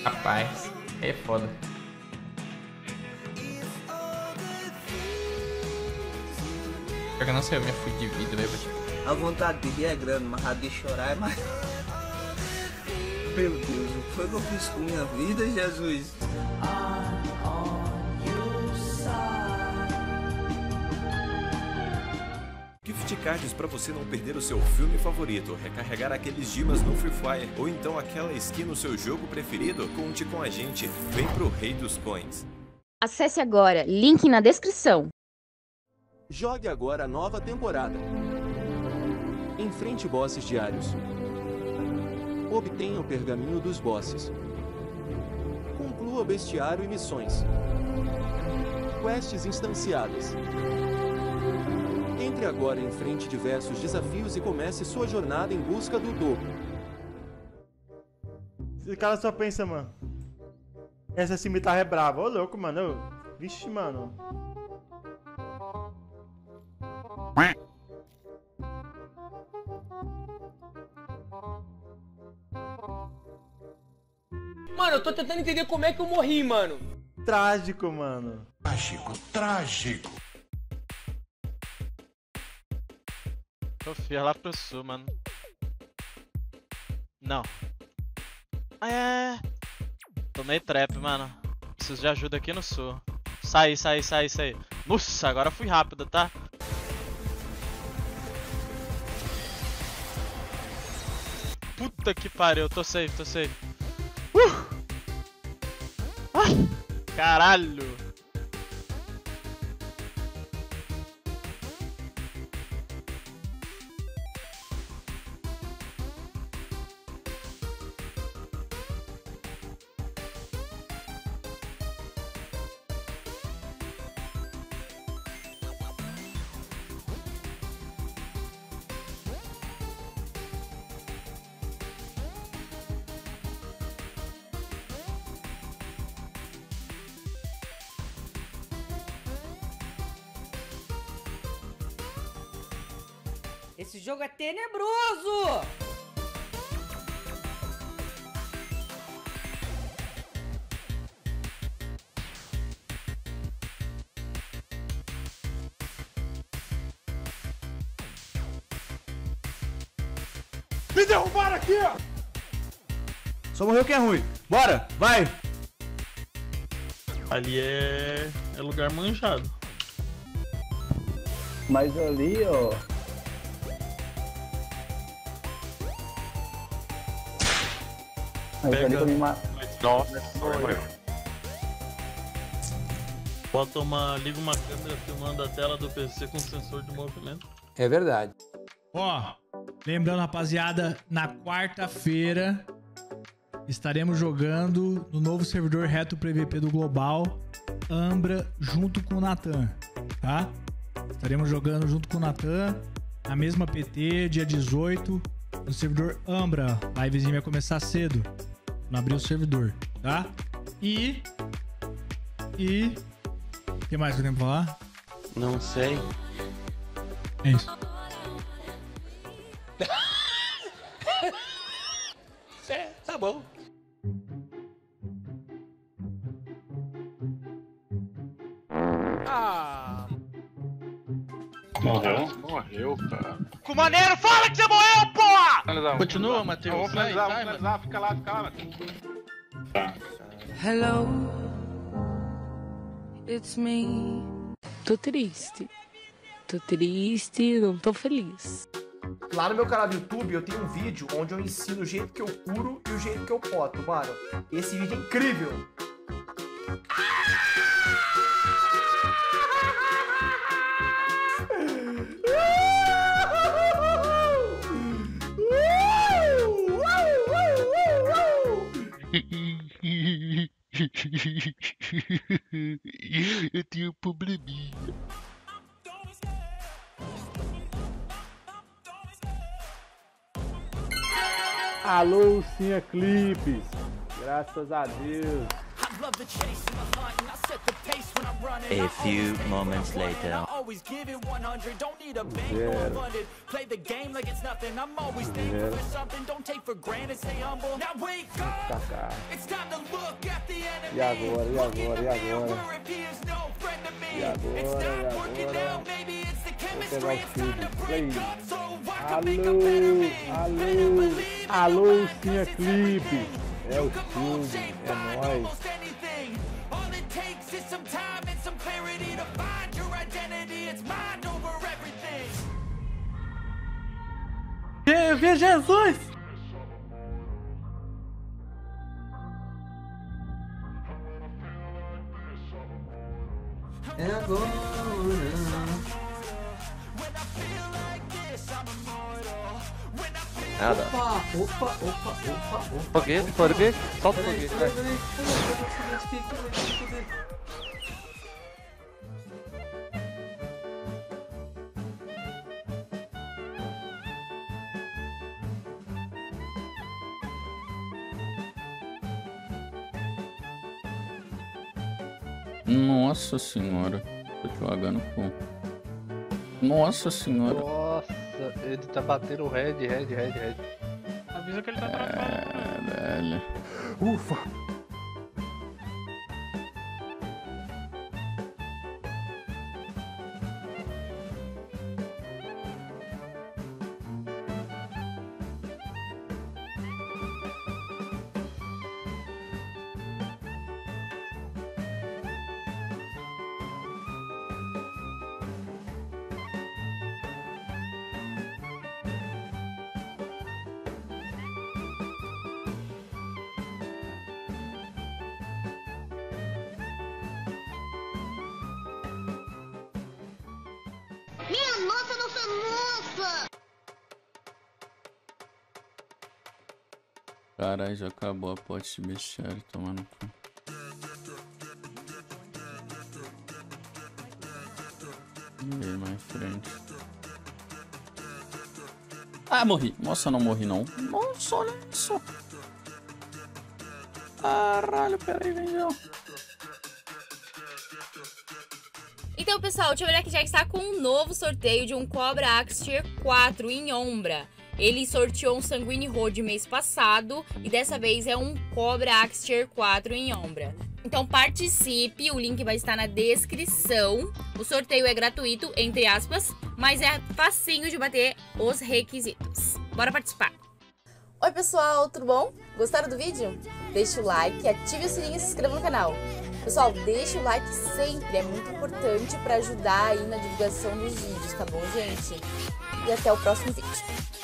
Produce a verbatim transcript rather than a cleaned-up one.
Rapaz, é foda. Eu não sei, eu me fui de vida, velho. A vontade de rir é grande, mas a de chorar é mais... Meu Deus, o que foi que eu fiz com minha vida, Jesus? Gift cards para você não perder o seu filme favorito, recarregar aqueles dimas no Free Fire ou então aquela skin no seu jogo preferido? Conte com a gente, vem pro Rei dos Coins. Acesse agora, link na descrição. Jogue agora a nova temporada. Enfrente bosses diários. Obtenha o pergaminho dos bosses. Conclua bestiário e missões. Quests instanciadas. Entre agora e enfrente diversos desafios e comece sua jornada em busca do dobro. Esse cara só pensa, mano. Essa cimitarra é brava. Ô, louco, mano. Ô, vixe, mano. Mano, eu tô tentando entender como é que eu morri, mano. Trágico, mano. Trágico, trágico. Sofia lá pro sul, mano. Não. É. Tomei trap, mano. Preciso de ajuda aqui no sul. Sai, sai, sai, sai. Nossa, agora fui rápido, tá? Puta que pariu, tô safe, tô safe. Uh! Ah! Caralho! Esse jogo é tenebroso! Me derrubaram aqui, ó! Só morreu quem é ruim. Bora, vai! Ali é, é lugar manjado. Mas ali, ó... Pega. Ali ma... Nossa, morreu. Bota uma, liga uma câmera filmando a tela do P C com sensor de movimento. É verdade. Ó, lembrando, rapaziada, na quarta-feira estaremos jogando no novo servidor Reto P V P do Global, Ambra, junto com o Natan, tá? Estaremos jogando junto com o Natan, na mesma P T, dia dezoito, no servidor Ambra. A livezinha vai começar cedo, não abrir o servidor, tá? E... E... O que mais que eu tenho pra falar? Não sei. É isso. É, tá bom. Ah! Morreu? Morreu, cara. Com maneiro, fala que você morreu, porra! Continua, Matheus. Vamos Vai, finalizar, vai, vamos finalizar. Fica lá, fica lá, Tá. Hello, it's me. Tô triste. Tô triste, não tô feliz. Lá no meu canal do YouTube eu tenho um vídeo onde eu ensino o jeito que eu curo e o jeito que eu poto, mano. Esse vídeo é incrível. Eu tenho um probleminha. Alô, Cinha Clipes. Graças a Deus. A few moments later. E agora, e agora, e agora? E agora, e agora? Vou pegar o filme. E aí? Alô, alô, alô, tinha clipe. É o filme, é nóis. Vê Jesus! É agora. Nada. Opa, opa, opa, opa, opa. Foguete, foguete, solta o foguete, vai. Nossa senhora, tô jogando com. Nossa senhora. Nossa, ele tá batendo o red, red, red, red. Avisa que ele tá travado. É, velho. Ufa. Minha nossa, nossa, nossa! Caralho, já acabou a pote de bestiário, tomando cu. E aí, mais frente. Ah, morri. Nossa, não morri não. Nossa, olha isso. Caralho, peraí, vendeu. Então, pessoal, o Tio já está com um novo sorteio de um Cobra Axe Tier quatro em Ombra. Ele sorteou um Sanguine Road mês passado e dessa vez é um Cobra Axe Tier quatro em Ombra. Então participe, o link vai estar na descrição. O sorteio é gratuito, entre aspas, mas é facinho de bater os requisitos. Bora participar! Oi pessoal, tudo bom? Gostaram do vídeo? Deixa o like, ative o sininho e se inscreva no canal. Pessoal, deixa o like sempre, é muito importante para ajudar aí na divulgação dos vídeos, tá bom, gente? E até o próximo vídeo.